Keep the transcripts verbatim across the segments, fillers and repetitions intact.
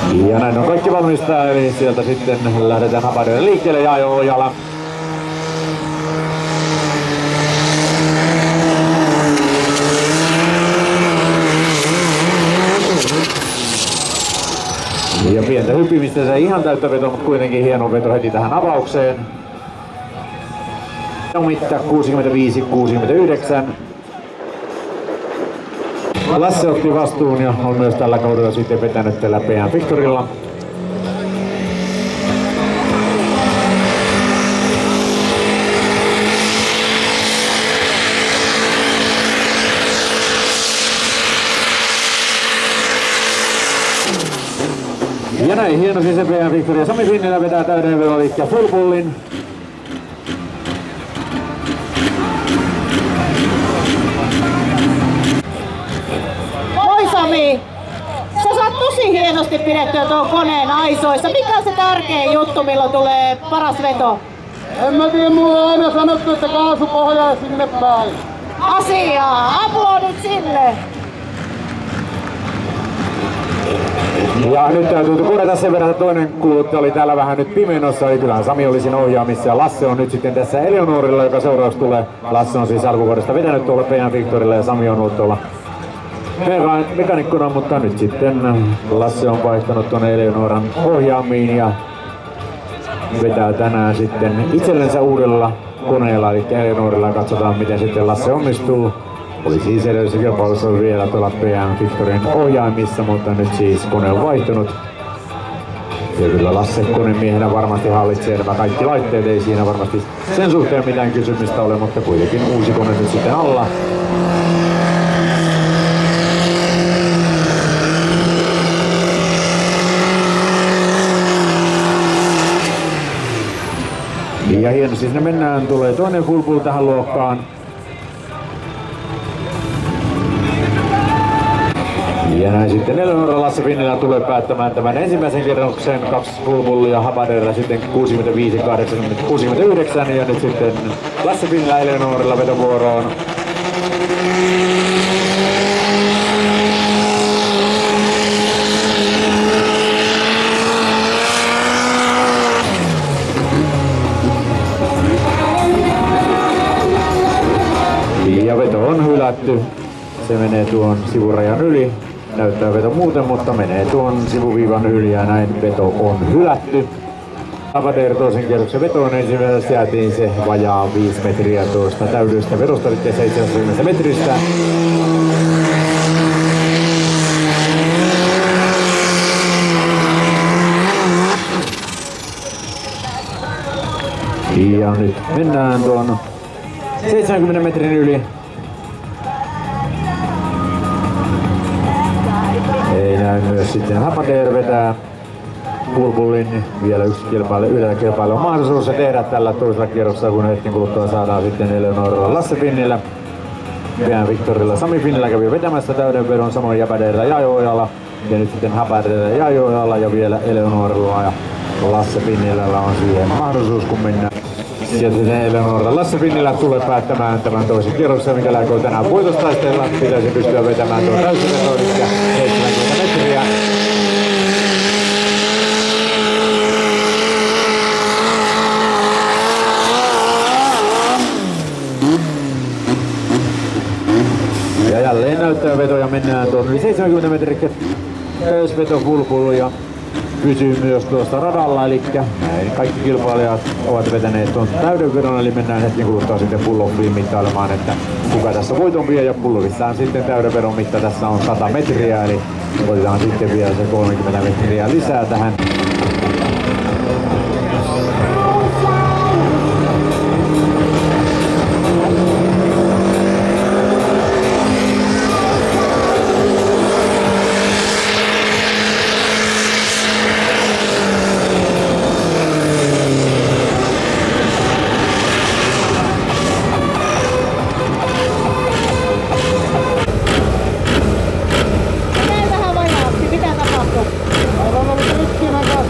Ja näin on kaikki valmista, eli sieltä sitten lähdetään Hapaderelle liikkeelle ja Ajo Ojala. Ja pientä hyppimistä, se ihan täyttä veto, mutta kuitenkin hieno veto heti tähän avaukseen. Mitta kuusikymmentäviisi kuusikymmentäyhdeksän. Lasse otti vastuun ja on myös tällä kaudella sitten vetänyt tällä P M Victorilla. Ja näin hienosti se P M Victor ja Sami Finnilä vetää täyden vedoliikkeen full pullin. Sami, sä saat tosi hienosti pidettyä tuon koneen aisoissa. Mikä on se tärkein juttu, milloin tulee paras veto? En mä tiedä, mulla on aina sanottu, että kaasu pohjaa sinne päin. Asiaa, aplodit sille! Ja nyt täytyy korjata sen verran, että toinen kuluttaja oli täällä vähän nyt pimenossa, eli kyllähän Sami oli siinä ohjaamissa ja Lasse on nyt sitten tässä Eleonorilla, joka seuraavaksi tulee. Lasse on siis alkuvuodesta vetänyt tuolla P M Victorilla ja Sami on ollut tuolla mekanikkona, mutta nyt sitten Lasse on vaihtanut tuonne Eleonoran ohjaamiin ja vetää tänään sitten itsellensä uudella koneella, eli Eleonorilla. Katsotaan miten sitten Lasse onnistuu. Oli siis edellisessä kilpailussa vielä tuolla P M Victorin ohjaimissa, mutta nyt siis kone on vaihtunut. Ja kyllä Lasse konemiehenä varmasti hallitsee nämä kaikki laitteet, ei siinä varmasti sen suhteen mitään kysymystä ole, mutta kuitenkin uusi kone nyt sitten alla. Ja hienosti sinne mennään, tulee toinen full pull tähän luokkaan. Ja näin sitten Eleonora Lasse Finnilä tulee päättämään tämän ensimmäisen kerroksen, kaksi full pullia Hapaderilla sitten kuusikymmentäviisi kahdeksankymmentä kuusikymmentäyhdeksän ja nyt sitten Lasse Finnilä Eleonorilla vetovuoroon. Ja veto on hylätty. Se menee tuon sivurajan yli. Näyttää veto muuten, mutta menee tuon sivuviivan yli ja näin veto on hylätty. Hapader toisen kierroksen vetoon ensimmäisessä jäätiin se vajaa viisi metriä tuosta täydellisestä vedosta, eli seitsemänkymmentä metristä. Ja nyt mennään tuon seitsemänkymmenen metrin yli. Ei näy myös sitten Hapader vetää full pullin. Vielä yksi kilpailu, yhdellä kilpailu on mahdollisuus se tehdä tällä toisella kierroksella, kun hetken kuluttua saadaan sitten Eleonorilla Lasse Finnilä. P M Victorilla Sami Finnilä kävi vetämässä täyden vedon, samoin Hapaderilla ja Ajo Ojala. Ja nyt sitten Hapaderilla ja Ajo Ojala ja vielä Eleonorilla ja Lasse Finnilällä on siihen mahdollisuus, kun mennään. Ja sitten Eleonora Lasse Finnilä tulee päättämään tämän toisen kierroksen, mikä aikoo tänään voitostaisteella. Pitäisi pystyä vetämään tuon täysiveto, eli seitsemänkymmentä metriä. Ja jälleen näyttää veto ja mennään tuon yli seitsemänkymmentä metriä täysveto full pull ja pysyy myös tuosta radalla, eli näin kaikki kilpailijat ovat vetäneet tuon täyden vedon, eli mennään hetken kuluttua sitten pull-offiin mittailemaan, että kuka tässä voiton vie, ja pullofissa on sitten täyden vedon mitta, tässä on sata metriä, eli otetaan sitten vielä se kolmekymmentä metriä lisää tähän. Aivan ollut rikkinä kanssa.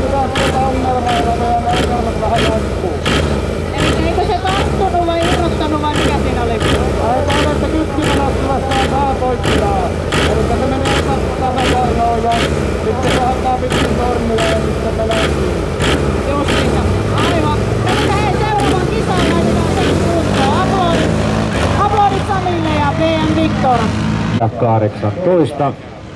kahdeksantoista.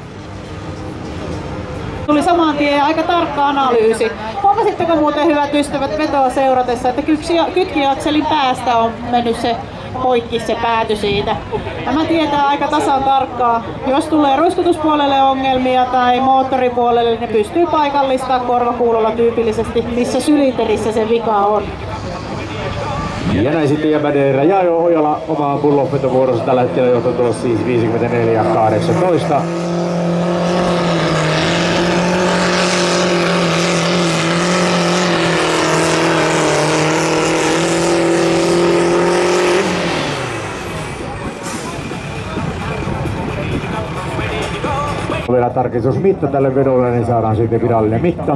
Tuli saman tien aika tarkka analyysi. Huomasitteko muuten, hyvät ystävät, vetoa seuratessa, että kytkiakselin päästä on mennyt se poikki se pääty siitä. Tämä tietää aika tasan tarkkaa. Jos tulee ruiskutuspuolelle ongelmia tai moottoripuolelle, niin ne pystyy paikallistamaan korvakuulolla tyypillisesti, missä sylinterissä se vika on. Ja näin sitten Jäbädeerä ja Ojala omaan pullonvetovuorossa tällä hetkellä johtotulos siis viisikymmentäneljä kahdeksantoista. Vielä tarkistusmitta tälle vedolle, niin saadaan sitten virallinen mitta.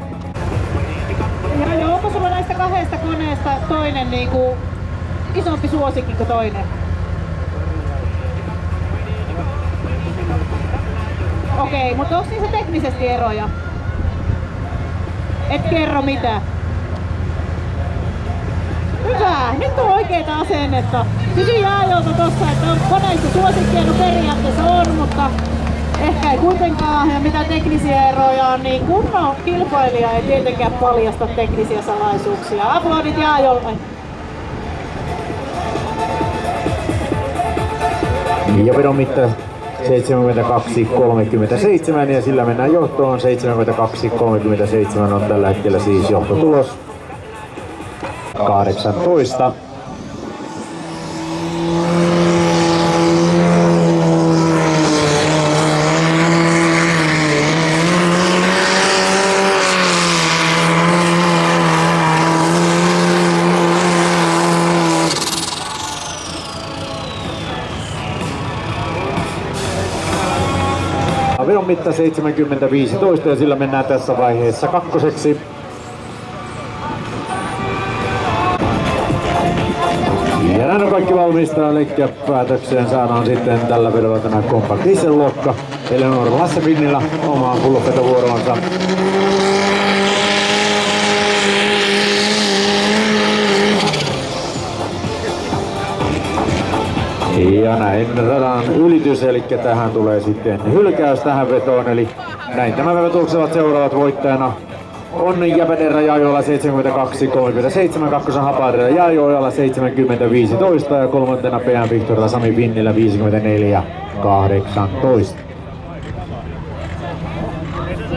Ja joo, onko sulla näistä kahdesta koneesta toinen niin kuin isompi suosikki kuin toinen? Okei, okay, mutta onko niissä teknisesti eroja? Et kerro mitä. Hyvä, nyt on oikeeta asennetta. Kysy Jaajolta tossa, että on koneissa suosikkia, no periaatteessa on, mutta ehkä ei kuitenkaan, ja mitä teknisiä eroja on, niin kunnon kilpailija ei tietenkään paljasta teknisiä salaisuuksia. Aplodit Jaajolle! Ja vedon mitta seitsemänkymmentäkaksi kolmekymmentäseitsemän ja sillä mennään johtoon. seitsemänkymmentäkaksi kolmekymmentäseitsemän on tällä hetkellä siis johtotulos. kahdeksantoista. Vedon mitta seitsemänkymmentä viisitoista ja sillä mennään tässä vaiheessa kakkoseksi. Ja näin on kaikki valmistaa, eli päätökseen saadaan sitten tällä vedolla tämä Compact Diesel-luokka. Eleanor Lassevinnillä omaan pullonvetovuoroonsa. Ja näin radan ylitys, eli tähän tulee sitten hylkäys tähän vetoon, eli näin tämä vetokset seuraavat voittajana on Jäbädeerä Jaajoella seitsemänkymmentäkaksi kolmekymmentäseitsemän, kakkosen Hapadeerä Jaajoella seitsemänkymmentä viisitoista ja kolmantena P M Victorilla Sami Vinnillä viisikymmentäneljä kahdeksantoista.